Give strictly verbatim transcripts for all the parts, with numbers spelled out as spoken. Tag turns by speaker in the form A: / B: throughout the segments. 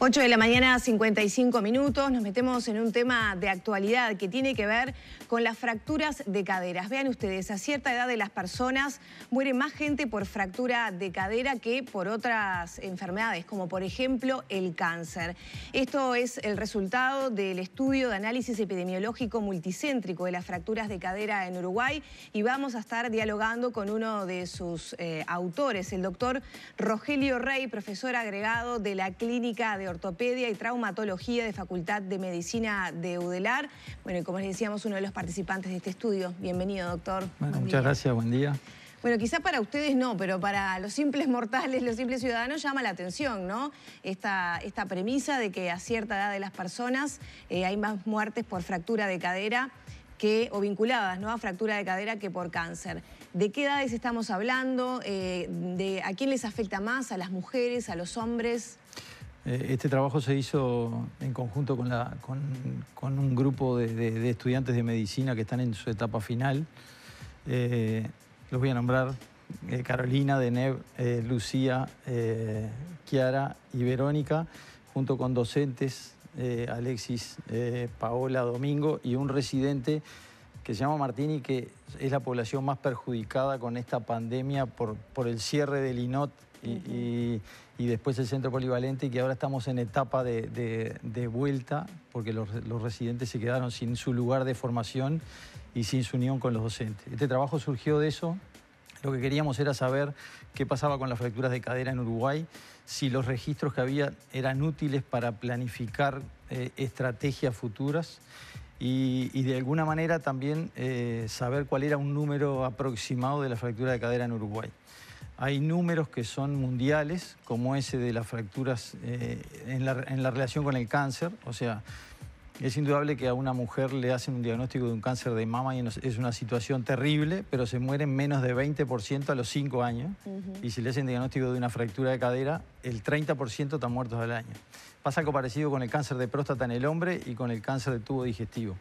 A: ocho de la mañana, cincuenta y cinco minutos. Nos metemos en un tema de actualidad que tiene que ver con las fracturas de caderas. Vean ustedes, a cierta edad de las personas muere más gente por fractura de cadera que por otras enfermedades, como por ejemplo el cáncer. Esto es el resultado del estudio de análisis epidemiológico multicéntrico de las fracturas de cadera en Uruguay, y vamos a estar dialogando con uno de sus eh, autores, el doctor Rogelio Rey, profesor agregado de la Clínica de Ortopedia y Traumatología de Facultad de Medicina de UDELAR. Bueno, y como les decíamos, uno de los participantes de este estudio. Bienvenido, doctor.
B: Bueno, muchas gracias, buen día.
A: Bueno, quizá para ustedes no, pero para los simples mortales, los simples ciudadanos, llama la atención, ¿no? Esta, esta premisa de que a cierta edad de las personas eh, hay más muertes por fractura de cadera que, o vinculadas, ¿no?, a fractura de cadera que por cáncer. ¿De qué edades estamos hablando? Eh, de, ¿A quién les afecta más? ¿A las mujeres? ¿A los hombres?
B: Este trabajo se hizo en conjunto con, la, con, con un grupo de, de, de estudiantes de medicina que están en su etapa final. Eh, los voy a nombrar: eh, Carolina, Deneb, eh, Lucía, eh, Kiara y Verónica, junto con docentes, eh, Alexis, eh, Paola, Domingo, y un residente que se llama Martín y que es la población más perjudicada con esta pandemia por, por el cierre del I N O T y, uh-huh. y, y después el centro polivalente, y que ahora estamos en etapa de, de, de vuelta porque los, los residentes se quedaron sin su lugar de formación y sin su unión con los docentes. Este trabajo surgió de eso. Lo que queríamos era saber qué pasaba con las fracturas de cadera en Uruguay, si los registros que había eran útiles para planificar eh, estrategias futuras, y, y de alguna manera también eh, saber cuál era un número aproximado de la fractura de cadera en Uruguay. Hay números que son mundiales, como ese de las fracturas eh, en, la, en la relación con el cáncer. O sea, es indudable que a una mujer le hacen un diagnóstico de un cáncer de mama y es una situación terrible, pero se mueren menos de veinte por ciento a los cinco años. Uh-huh. Y si le hacen diagnóstico de una fractura de cadera, el treinta por ciento están muertos al año. Pasa algo parecido con el cáncer de próstata en el hombre y con el cáncer de tubo digestivo.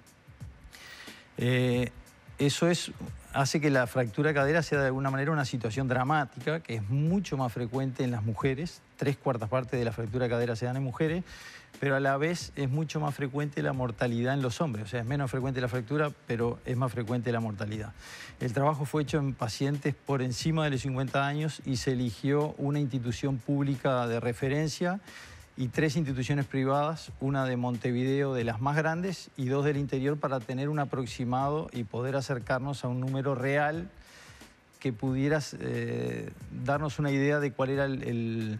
B: Eh, eso es, hace que la fractura de cadera sea de alguna manera una situación dramática, que es mucho más frecuente en las mujeres. Tres cuartas partes de la fractura de cadera se dan en mujeres, pero a la vez es mucho más frecuente la mortalidad en los hombres. O sea, es menos frecuente la fractura, pero es más frecuente la mortalidad. El trabajo fue hecho en pacientes por encima de los cincuenta años y se eligió una institución pública de referencia y tres instituciones privadas, una de Montevideo, de las más grandes, y dos del interior, para tener un aproximado y poder acercarnos a un número real que pudiera eh, darnos una idea de cuál era el... el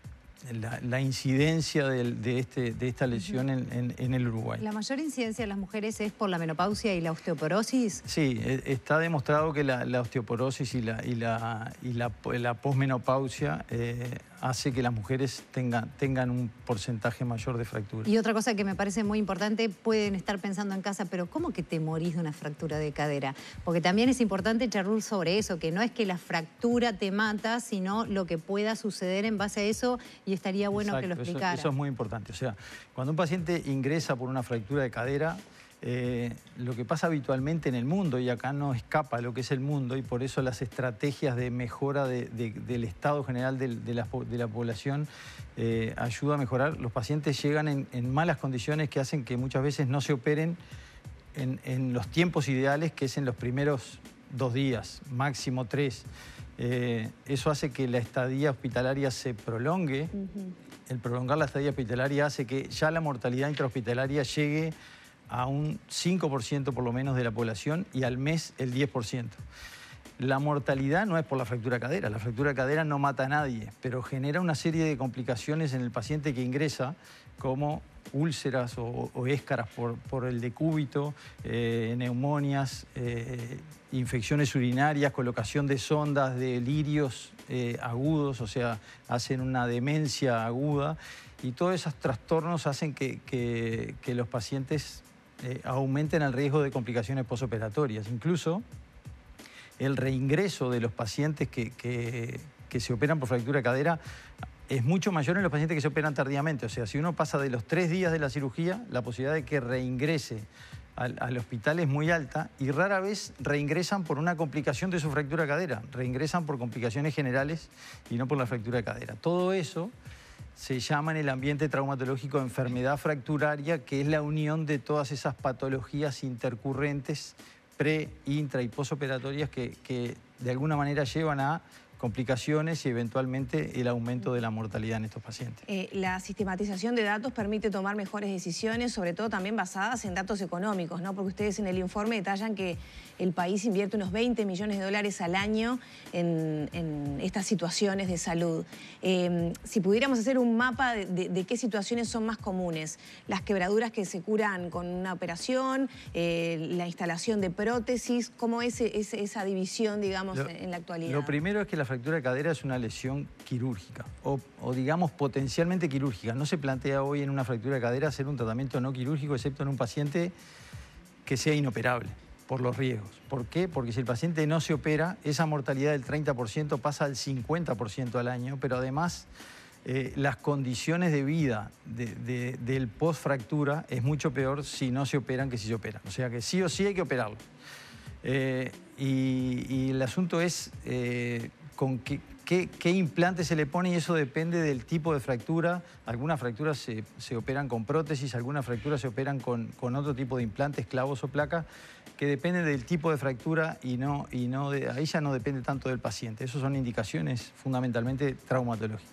B: La, la incidencia de, de, este, de esta lesión uh-huh. en, en, en el Uruguay.
C: ¿La mayor incidencia de las mujeres es por la menopausia y la osteoporosis?
B: Sí, está demostrado que la, la osteoporosis y la, y la, y la, la posmenopausia eh, hace que las mujeres tengan, tengan un porcentaje mayor de fracturas.
C: Y otra cosa que me parece muy importante, pueden estar pensando en casa, pero ¿cómo que te morís de una fractura de cadera? Porque también es importante echar luz sobre eso, que no es que la fractura te mata, sino lo que pueda suceder en base a eso. Y estaría bueno Exacto, que lo explicara.
B: Eso, eso es muy importante. O sea, cuando un paciente ingresa por una fractura de cadera, eh, lo que pasa habitualmente en el mundo, y acá no escapa a lo que es el mundo, y por eso las estrategias de mejora de, de, del estado general de, de, la, de la población eh, ayuda a mejorar. Los pacientes llegan en, en malas condiciones que hacen que muchas veces no se operen en, en los tiempos ideales, que es en los primeros dos días, máximo tres. Eh, eso hace que la estadía hospitalaria se prolongue. Uh-huh. El prolongar la estadía hospitalaria hace que ya la mortalidad intrahospitalaria llegue a un cinco por ciento por lo menos de la población, y al mes el diez por ciento. La mortalidad no es por la fractura de cadera. La fractura de cadera no mata a nadie, pero genera una serie de complicaciones en el paciente que ingresa, como úlceras o, o escaras por, por el decúbito, eh, neumonias, eh, infecciones urinarias, colocación de sondas, de lirios eh, agudos, o sea, hacen una demencia aguda, y todos esos trastornos hacen que, que, que los pacientes eh, aumenten el riesgo de complicaciones posoperatorias. Incluso el reingreso de los pacientes que, que, que se operan por fractura de cadera es mucho mayor en los pacientes que se operan tardíamente. O sea, si uno pasa de los tres días de la cirugía, la posibilidad de que reingrese al, al hospital es muy alta, y rara vez reingresan por una complicación de su fractura de cadera. Reingresan por complicaciones generales y no por la fractura de cadera. Todo eso se llama en el ambiente traumatológico enfermedad fracturaria, que es la unión de todas esas patologías intercurrentes pre, intra y posoperatorias que, que de alguna manera llevan a complicaciones y eventualmente el aumento de la mortalidad en estos pacientes.
A: Eh, la sistematización de datos permite tomar mejores decisiones, sobre todo también basadas en datos económicos, ¿no? Porque ustedes en el informe detallan que el país invierte unos veinte millones de dólares al año en, en estas situaciones de salud. Eh, si pudiéramos hacer un mapa de, de, de qué situaciones son más comunes, las quebraduras que se curan con una operación, eh, la instalación de prótesis, ¿cómo es ese, esa división, digamos,
B: lo,
A: en la actualidad?
B: Lo primero es que la fractura de cadera es una lesión quirúrgica o, o digamos potencialmente quirúrgica. No se plantea hoy en una fractura de cadera hacer un tratamiento no quirúrgico excepto en un paciente que sea inoperable por los riesgos. ¿Por qué? Porque si el paciente no se opera, esa mortalidad del treinta por ciento pasa al cincuenta por ciento al año, pero además eh, las condiciones de vida de, de, del post-fractura es mucho peor si no se operan que si se operan. O sea que sí o sí hay que operarlo. Eh, y, y el asunto es eh, con qué, qué, qué implante se le pone, y eso depende del tipo de fractura. Algunas fracturas se, se operan con prótesis, algunas fracturas se operan con, con otro tipo de implantes, clavos o placas, que dependen del tipo de fractura y, no, y no de, ahí ya no depende tanto del paciente. Esas son indicaciones fundamentalmente traumatológicas.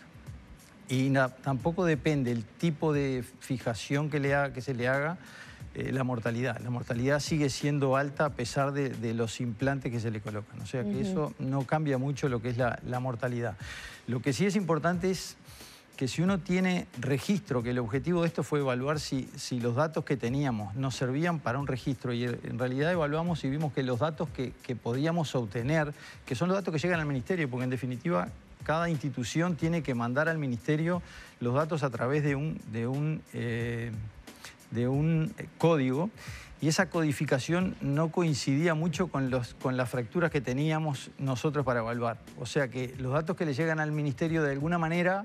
B: Y na, tampoco depende el tipo de fijación que, le haga, que se le haga, eh, la mortalidad. La mortalidad sigue siendo alta a pesar de, de los implantes que se le colocan. O sea que uh-huh. eso no cambia mucho lo que es la, la mortalidad. Lo que sí es importante es que si uno tiene registro, que el objetivo de esto fue evaluar si, si los datos que teníamos nos servían para un registro, y en realidad evaluamos y vimos que los datos que, que podíamos obtener, que son los datos que llegan al ministerio, porque en definitiva cada institución tiene que mandar al ministerio los datos a través de un, de un, eh, de un código, y esa codificación no coincidía mucho con, los, con las fracturas que teníamos nosotros para evaluar. O sea que los datos que le llegan al ministerio de alguna manera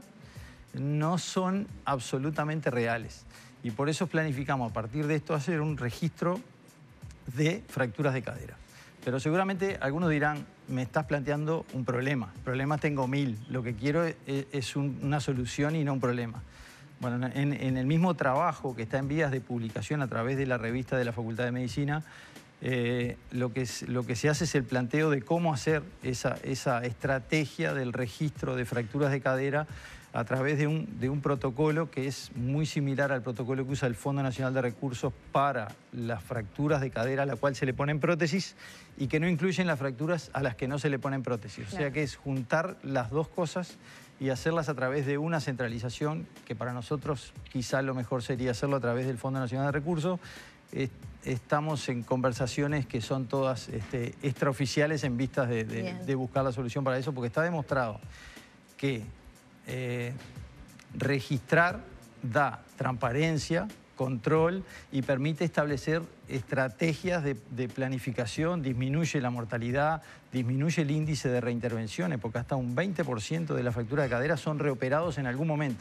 B: no son absolutamente reales. Y por eso planificamos a partir de esto hacer un registro de fracturas de cadera. Pero seguramente algunos dirán, me estás planteando un problema. Problemas tengo mil. Lo que quiero es, es un, una solución y no un problema. Bueno, en, en el mismo trabajo que está en vías de publicación a través de la revista de la Facultad de Medicina, eh, lo, que es, lo que se hace es el planteo de cómo hacer esa, esa estrategia del registro de fracturas de cadera a través de un, de un protocolo que es muy similar al protocolo que usa el Fondo Nacional de Recursos para las fracturas de cadera a la cual se le ponen prótesis, y que no incluyen las fracturas a las que no se le ponen prótesis. Claro. O sea que es juntar las dos cosas y hacerlas a través de una centralización, que para nosotros quizá lo mejor sería hacerlo a través del Fondo Nacional de Recursos. Estamos en conversaciones que son todas este, extraoficiales en vistas de, de, de buscar la solución para eso, porque está demostrado que Eh, registrar da transparencia, control y permite establecer estrategias de, de planificación, disminuye la mortalidad, disminuye el índice de reintervenciones, porque hasta un veinte por ciento de las fracturas de cadera son reoperados en algún momento.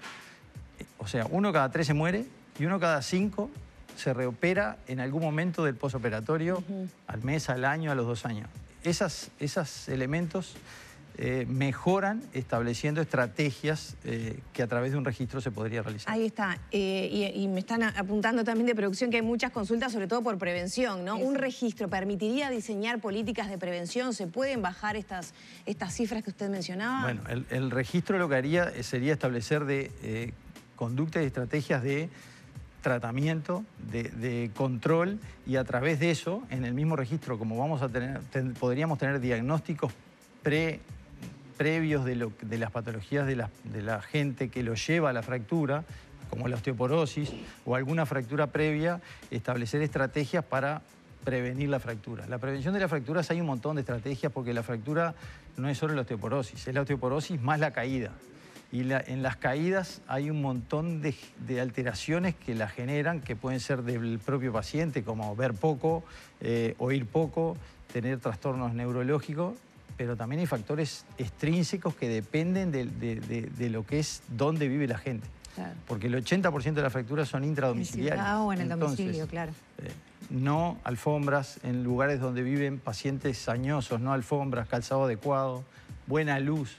B: O sea, uno cada tres se muere y uno cada cinco se reopera en algún momento del posoperatorio, uh-huh. al mes, al año, a los dos años. Esas, esos elementos Eh, mejoran estableciendo estrategias eh, que a través de un registro se podría realizar.
A: Ahí está. Eh, y, y me están apuntando también de producción que hay muchas consultas, sobre todo por prevención, ¿no? Sí, ¿Un sí. registro permitiría diseñar políticas de prevención? ¿Se pueden bajar estas, estas cifras que usted mencionaba?
B: Bueno, el, el registro lo que haría sería establecer de eh, conductas y estrategias de tratamiento, de, de control, y a través de eso, en el mismo registro, como vamos a tener, ten, podríamos tener diagnósticos pre previos de, lo, de las patologías de la, de la gente que lo lleva a la fractura, como la osteoporosis o alguna fractura previa, establecer estrategias para prevenir la fractura. La prevención de las fracturas hay un montón de estrategias, porque la fractura no es solo la osteoporosis, es la osteoporosis más la caída. Y la, en las caídas hay un montón de, de alteraciones que la generan, que pueden ser del propio paciente, como ver poco, eh, oír poco, tener trastornos neurológicos, pero también hay factores extrínsecos que dependen de, de, de, de lo que es dónde vive la gente. Claro. Porque el ochenta por ciento de las fracturas son intradomiciliarias.
C: En ciudad o en el
B: Entonces,
C: domicilio, claro.
B: Eh, no alfombras en lugares donde viven pacientes añosos, no alfombras, calzado adecuado, buena luz.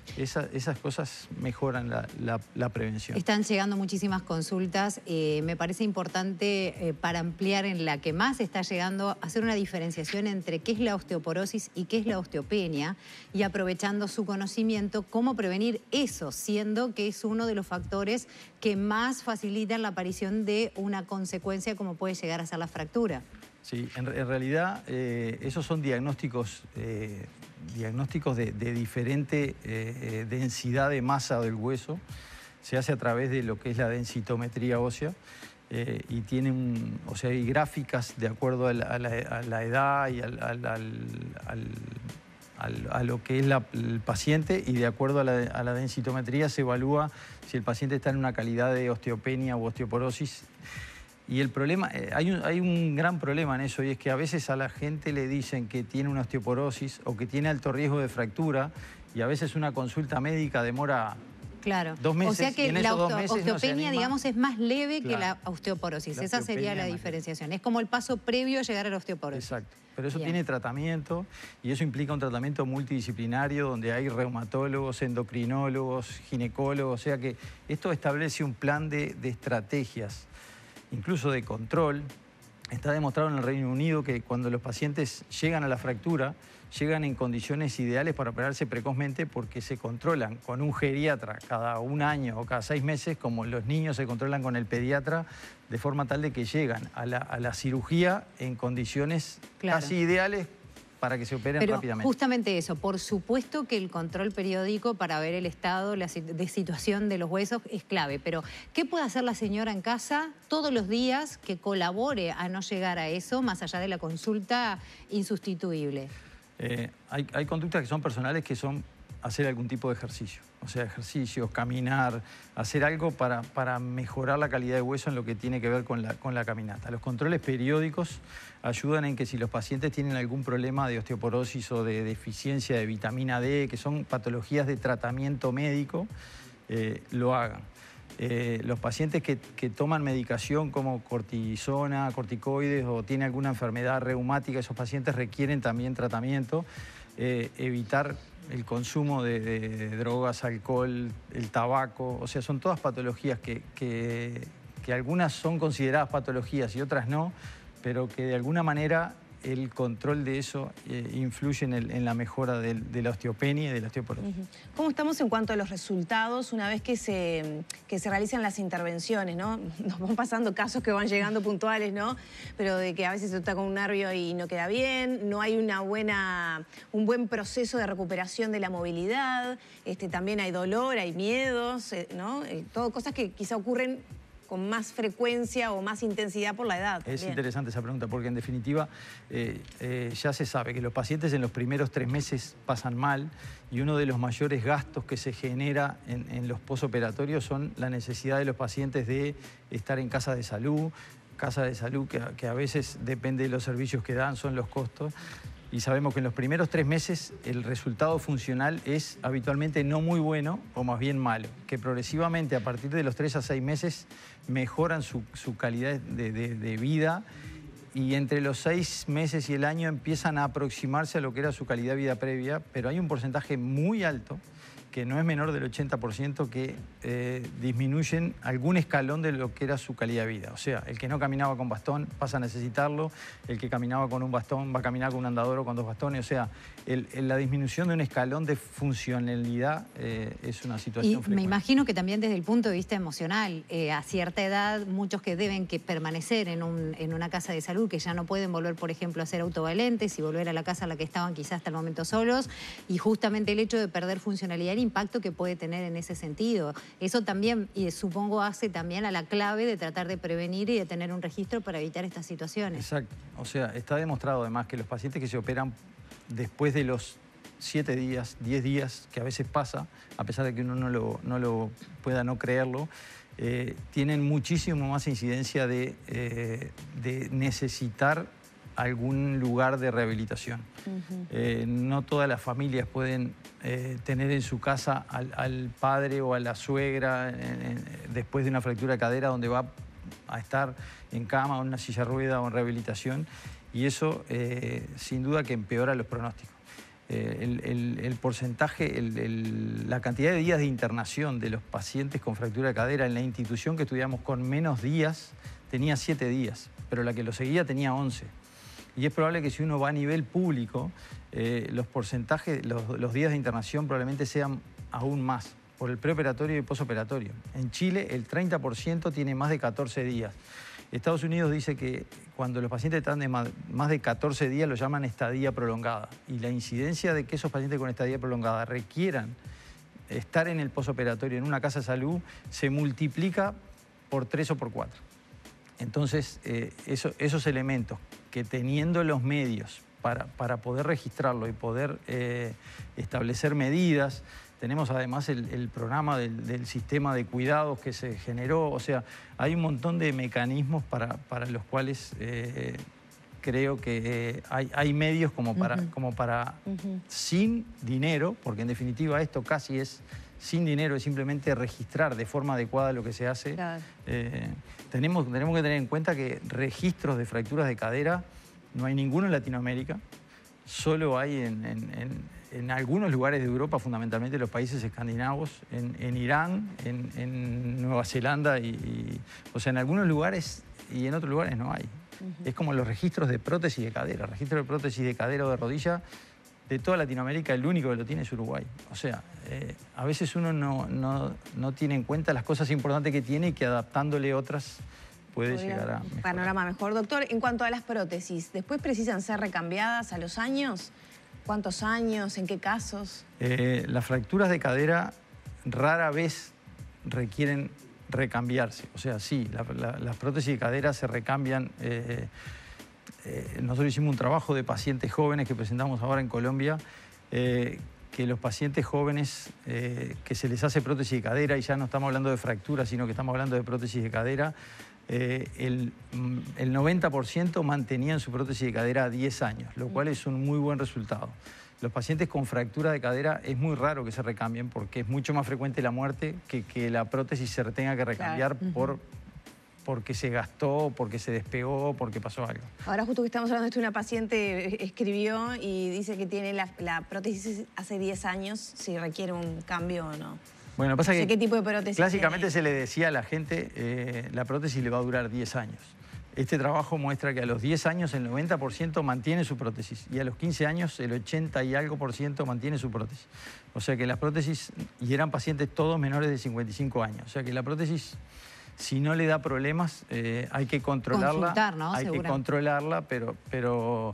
B: Esa, esas cosas mejoran la, la, la prevención.
C: Están llegando muchísimas consultas. Eh, me parece importante, eh, para ampliar en la que más está llegando, hacer una diferenciación entre qué es la osteoporosis y qué es la osteopenia, y aprovechando su conocimiento, cómo prevenir eso, siendo que es uno de los factores que más facilitan la aparición de una consecuencia como puede llegar a ser la fractura.
B: Sí, en, en realidad eh, esos son diagnósticos, eh, diagnósticos de, de diferente eh, densidad de masa del hueso. Se hace a través de lo que es la densitometría ósea eh, y tiene un, o sea, hay gráficas de acuerdo a la, a la, a la edad y al, al, al, al, al, a lo que es la, el paciente, y de acuerdo a la, a la densitometría se evalúa si el paciente está en una calidad de osteopenia u osteoporosis. Y el problema, hay un, hay un gran problema en eso, y es que a veces a la gente le dicen que tiene una osteoporosis o que tiene alto riesgo de fractura, y a veces una consulta médica demora
C: claro.
B: dos meses.
C: O sea que la
B: osteopenia,
C: osteopenia, no digamos, es más leve claro. que la osteoporosis.
B: La
C: Esa sería la diferenciación. Es como el paso previo a llegar a la osteoporosis.
B: Exacto. Pero eso
C: Bien.
B: tiene tratamiento, y eso implica un tratamiento multidisciplinario donde hay reumatólogos, endocrinólogos, ginecólogos. O sea que esto establece un plan de, de estrategias, incluso de control. Está demostrado en el Reino Unido que cuando los pacientes llegan a la fractura, llegan en condiciones ideales para operarse precozmente, porque se controlan con un geriatra cada un año o cada seis meses, como los niños se controlan con el pediatra, de forma tal de que llegan a la, a la cirugía en condiciones claro. casi ideales para que se operen
C: Pero
B: rápidamente.
C: Justamente eso, por supuesto que el control periódico para ver el estado la, de situación de los huesos es clave, pero ¿qué puede hacer la señora en casa todos los días que colabore a no llegar a eso, más allá de la consulta insustituible?
B: Eh, hay, hay conductas que son personales, que son hacer algún tipo de ejercicio, o sea, ejercicios, caminar, hacer algo para, para mejorar la calidad de hueso en lo que tiene que ver con la, con la caminata. Los controles periódicos ayudan en que si los pacientes tienen algún problema de osteoporosis o de deficiencia de vitamina D, que son patologías de tratamiento médico, eh, lo hagan. Eh, los pacientes que, que toman medicación como cortisona, corticoides, o tienen alguna enfermedad reumática, esos pacientes requieren también tratamiento. Eh, evitar el consumo de, de drogas, alcohol, el tabaco, o sea, son todas patologías que, que, que algunas son consideradas patologías y otras no, pero que de alguna manera el control de eso eh, influye en, el, en la mejora de, de la osteopenia y de la osteoporosis.
A: Uh-huh. ¿Cómo estamos en cuanto a los resultados una vez que se, que se realizan las intervenciones, ¿no? Nos van pasando casos que van llegando puntuales, ¿no? Pero de que a veces se está con un nervio y no queda bien, no hay una buena, un buen proceso de recuperación de la movilidad, este, también hay dolor, hay miedos, eh, ¿no? Eh, todo cosas que quizá ocurren con más frecuencia o más intensidad por la edad.
B: Es
A: también.
B: interesante esa pregunta, porque en definitiva eh, eh, ya se sabe que los pacientes en los primeros tres meses pasan mal, y uno de los mayores gastos que se genera en, en los posoperatorios son la necesidad de los pacientes de estar en casa de salud, casa de salud que, que a veces depende de los servicios que dan, son los costos. Y sabemos que en los primeros tres meses el resultado funcional es habitualmente no muy bueno, o más bien malo, que progresivamente a partir de los tres a seis meses mejoran su, su calidad de, de, de vida, y entre los seis meses y el año empiezan a aproximarse a lo que era su calidad de vida previa, pero hay un porcentaje muy alto, que no es menor del ochenta por ciento, que eh, disminuyen algún escalón de lo que era su calidad de vida. O sea, el que no caminaba con bastón pasa a necesitarlo, el que caminaba con un bastón va a caminar con un andador o con dos bastones. O sea, el, el, la disminución de un escalón de funcionalidad eh, es una situación
C: Y
B: frecuente.
C: Me imagino que también desde el punto de vista emocional, eh, a cierta edad, muchos que deben que permanecer en, un, en una casa de salud, que ya no pueden volver, por ejemplo, a ser autovalentes y volver a la casa a la que estaban quizás hasta el momento solos, y justamente el hecho de perder funcionalidad, el impacto que puede tener en ese sentido. Eso también, y supongo, hace también a la clave de tratar de prevenir y de tener un registro para evitar estas situaciones.
B: Exacto. O sea, está demostrado además que los pacientes que se operan después de los siete días, diez días, que a veces pasa, a pesar de que uno no lo, no lo pueda no creerlo, eh, tienen muchísimo más incidencia de, eh, de necesitar algún lugar de rehabilitación. Uh-huh. eh, no todas las familias pueden eh, tener en su casa al, al padre o a la suegra eh, eh, después de una fractura de cadera, donde va a estar en cama o en una silla de rueda o en rehabilitación, y eso eh, sin duda que empeora los pronósticos. eh, el, el, el porcentaje, el, el, la cantidad de días de internación de los pacientes con fractura de cadera en la institución que estudiamos con menos días tenía siete días, pero la que lo seguía tenía once. Y es probable que si uno va a nivel público, eh, los porcentajes, los, los días de internación probablemente sean aún más, por el preoperatorio y posoperatorio. En Chile el treinta por ciento tiene más de catorce días. Estados Unidos dice que cuando los pacientes están de más, más de catorce días lo llaman estadía prolongada. Y la incidencia de que esos pacientes con estadía prolongada requieran estar en el posoperatorio en una casa de salud se multiplica por tres o por cuatro. Entonces, eh, eso, esos elementos que teniendo los medios para, para poder registrarlo y poder eh, establecer medidas, tenemos además el, el programa del, del sistema de cuidados que se generó, o sea, hay un montón de mecanismos para, para los cuales eh, creo que eh, hay, hay medios como para, uh-huh. como para uh-huh. sin dinero, porque en definitiva esto casi es sin dinero, es simplemente registrar de forma adecuada lo que se hace. Claro. Eh, tenemos, tenemos que tener en cuenta que registros de fracturas de cadera no hay ninguno en Latinoamérica, solo hay en, en, en, en algunos lugares de Europa, fundamentalmente los países escandinavos, en, en Irán, en, en Nueva Zelanda, y, y, o sea, en algunos lugares y en otros lugares no hay. Uh-huh. Es como los registros de prótesis de cadera, registro de prótesis de cadera o de rodilla. De toda Latinoamérica, el único que lo tiene es Uruguay. O sea, eh, a veces uno no, no, no tiene en cuenta las cosas importantes que tiene y que adaptándole otras puede Podría llegar a mejorar.
A: Panorama mejor. Doctor, en cuanto a las prótesis, ¿después precisan ser recambiadas a los años? ¿Cuántos años? ¿En qué casos?
B: Eh, las fracturas de cadera rara vez requieren recambiarse. O sea, sí, la, la, las prótesis de cadera se recambian. Eh, Eh, nosotros hicimos un trabajo de pacientes jóvenes que presentamos ahora en Colombia, eh, que los pacientes jóvenes eh, que se les hace prótesis de cadera, y ya no estamos hablando de fracturas, sino que estamos hablando de prótesis de cadera, eh, el, el noventa por ciento mantenían su prótesis de cadera a diez años, lo cual es un muy buen resultado. Los pacientes con fractura de cadera es muy raro que se recambien porque es mucho más frecuente la muerte que que la prótesis se tenga que recambiar claro. por... Uh-huh. porque se gastó, porque se despegó, porque pasó algo.
A: Ahora justo que estamos hablando de esto, una paciente escribió y dice que tiene la, la prótesis hace diez años, si requiere un cambio o no.
B: Bueno, pasa
A: no sé
B: que
A: qué tipo de prótesis
B: clásicamente
A: tiene.
B: Se le decía a la gente, eh, la prótesis le va a durar diez años. Este trabajo muestra que a los diez años el noventa por ciento mantiene su prótesis y a los quince años el ochenta y algo por ciento mantiene su prótesis. O sea que las prótesis, y eran pacientes todos menores de cincuenta y cinco años, o sea que la prótesis... Si no le da problemas, eh, hay que controlarla.
C: Consultar, ¿no?
B: Hay
C: Seguro.
B: que controlarla, pero, pero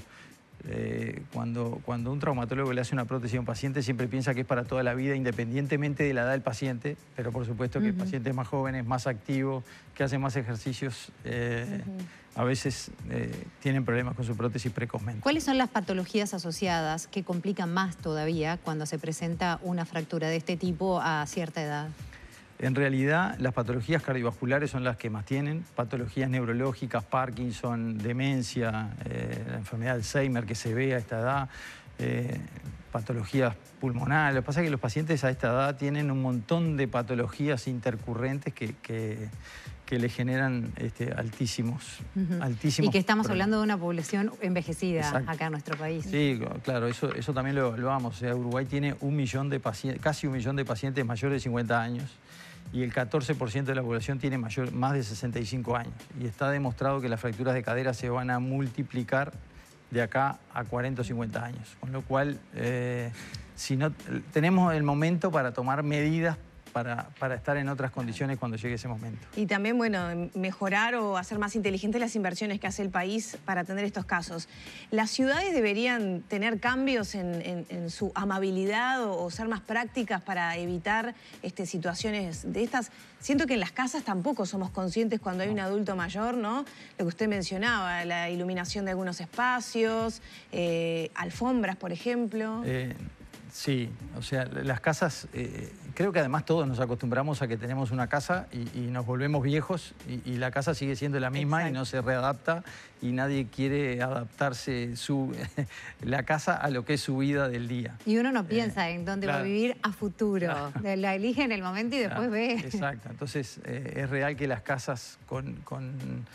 B: eh, cuando, cuando un traumatólogo le hace una prótesis a un paciente, siempre piensa que es para toda la vida, independientemente de la edad del paciente, pero por supuesto que uh-huh. pacientes más jóvenes, más activos, que hacen más ejercicios, eh, uh-huh. a veces eh, tienen problemas con su prótesis precozmente.
C: ¿Cuáles son las patologías asociadas que complican más todavía cuando se presenta una fractura de este tipo a cierta edad?
B: En realidad, las patologías cardiovasculares son las que más tienen, patologías neurológicas, Parkinson, demencia, eh, la enfermedad de Alzheimer que se ve a esta edad, eh, patologías pulmonares. Lo que pasa es que los pacientes a esta edad tienen un montón de patologías intercurrentes que, que, que le generan este, altísimos, uh-huh. altísimos...
C: Y que estamos
B: problemas.
C: hablando de una población envejecida
B: Exacto.
C: acá en nuestro país.
B: Sí, claro, eso, eso también lo evaluamos. O sea, Uruguay tiene un millón de pacientes, casi un millón de pacientes mayores de cincuenta años. Y el catorce por ciento de la población tiene mayor, más de sesenta y cinco años. Y está demostrado que las fracturas de cadera se van a multiplicar de acá a cuarenta o cincuenta años. Con lo cual, eh, si no, tenemos el momento para tomar medidas para, para estar en otras condiciones cuando llegue ese momento.
A: Y también, bueno, mejorar o hacer más inteligentes las inversiones que hace el país para atender estos casos. ¿Las ciudades deberían tener cambios en, en, en su amabilidad o, o ser más prácticas para evitar este, situaciones de estas? Siento que en las casas tampoco somos conscientes cuando hay un adulto mayor, ¿no? Lo que usted mencionaba, la iluminación de algunos espacios, eh, alfombras, por ejemplo.
B: Eh... Sí, o sea, las casas, eh, creo que además todos nos acostumbramos a que tenemos una casa y, y nos volvemos viejos y, y la casa sigue siendo la misma. Exacto. Y no se readapta y nadie quiere adaptarse su, la casa a lo que es su vida del día.
C: Y uno no piensa eh, en dónde claro, va a vivir a futuro, claro. La elige en el momento y después
B: claro,
C: ve.
B: Exacto, entonces eh, es real que las casas con... con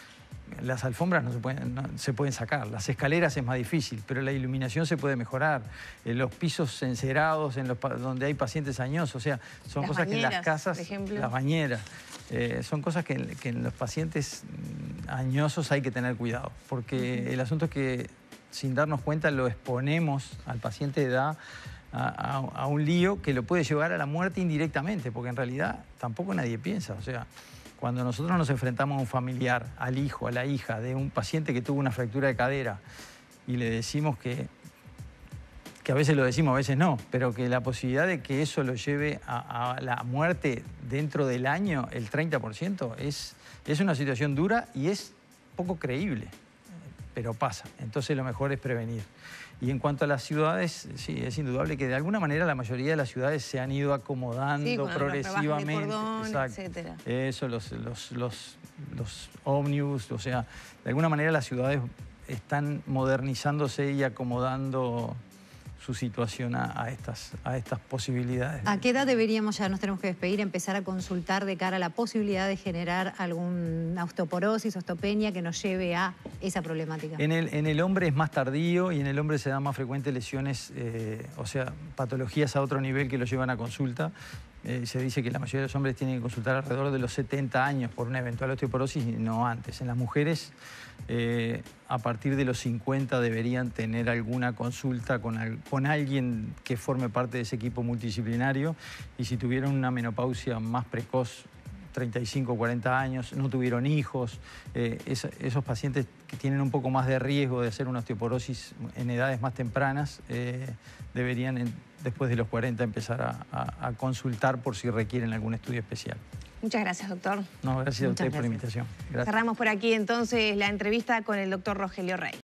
B: las alfombras no se pueden, no, se pueden sacar, las escaleras es más difícil, pero la iluminación se puede mejorar, eh, los pisos encerados en los, donde hay pacientes añosos, o sea, son
A: las
B: cosas
A: bañeras,
B: que en las casas,
A: por ejemplo.
B: las bañeras, eh, son cosas que, que en los pacientes añosos hay que tener cuidado, porque uh-huh. el asunto es que sin darnos cuenta lo exponemos al paciente de edad a, a, a un lío que lo puede llevar a la muerte indirectamente, porque en realidad tampoco nadie piensa, o sea, cuando nosotros nos enfrentamos a un familiar, al hijo, a la hija de un paciente que tuvo una fractura de cadera y le decimos que, que a veces lo decimos, a veces no, pero que la posibilidad de que eso lo lleve a, a la muerte dentro del año, el treinta por ciento, es, es una situación dura y es poco creíble, pero pasa. Entonces lo mejor es prevenir. Y en cuanto a las ciudades, sí, es indudable que de alguna manera la mayoría de las ciudades se han ido acomodando sí, progresivamente.
A: De cordón,
B: exacto,
A: etcétera.
B: Eso, los, los, los, los ómnibus, o sea, de alguna manera las ciudades están modernizándose y acomodando su situación a, a, estas, a estas posibilidades.
C: ¿A qué edad deberíamos, ya nos tenemos que despedir, empezar a consultar de cara a la posibilidad de generar alguna osteoporosis, osteopenia que nos lleve a esa problemática?
B: En el, en el hombre es más tardío y en el hombre se dan más frecuentes lesiones, eh, o sea, patologías a otro nivel que lo llevan a consulta. Eh, se dice que la mayoría de los hombres tienen que consultar alrededor de los setenta años por una eventual osteoporosis y no antes. En las mujeres, eh, a partir de los cincuenta deberían tener alguna consulta con, al, con alguien que forme parte de ese equipo multidisciplinario y si tuvieron una menopausia más precoz, treinta y cinco, cuarenta años, no tuvieron hijos, eh, es, esos pacientes que tienen un poco más de riesgo de hacer una osteoporosis en edades más tempranas, eh, deberían en, después de los cuarenta empezar a, a, a consultar por si requieren algún estudio especial.
A: Muchas gracias, doctor.
B: No, gracias a usted por la invitación. Gracias.
A: Cerramos por aquí entonces la entrevista con el doctor Rogelio Rey.